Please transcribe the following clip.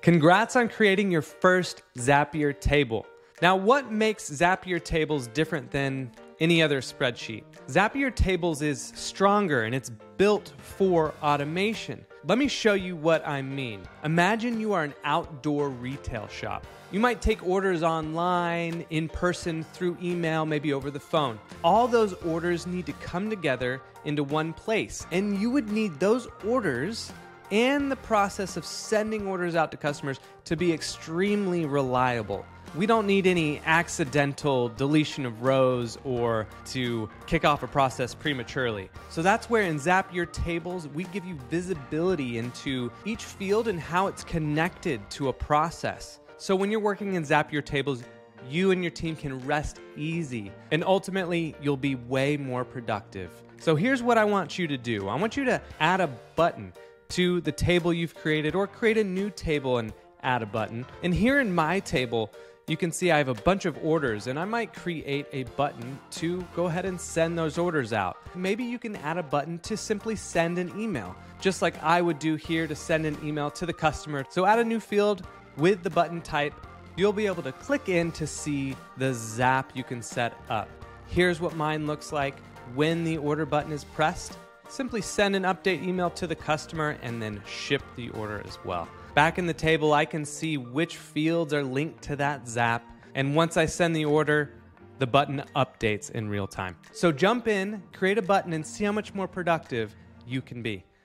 Congrats on creating your first Zapier table. Now, what makes Zapier Tables different than any other spreadsheet? Zapier Tables is stronger and it's built for automation. Let me show you what I mean. Imagine you are an outdoor retail shop. You might take orders online, in person, through email, maybe over the phone. All those orders need to come together into one place, and you would need those orders and the process of sending orders out to customers to be extremely reliable. We don't need any accidental deletion of rows or to kick off a process prematurely. So that's where in Zapier Tables, we give you visibility into each field and how it's connected to a process. So when you're working in Zapier Tables, you and your team can rest easy, and ultimately you'll be way more productive. So here's what I want you to do. I want you to add a button to the table you've created, or create a new table and add a button. And here in my table, you can see I have a bunch of orders, and I might create a button to go ahead and send those orders out. Maybe you can add a button to simply send an email, just like I would do here to send an email to the customer. So add a new field with the button type. You'll be able to click in to see the zap you can set up. Here's what mine looks like when the order button is pressed. Simply send an update email to the customer and then ship the order as well. Back in the table, I can see which fields are linked to that zap. And once I send the order, the button updates in real time. So jump in, create a button, and see how much more productive you can be.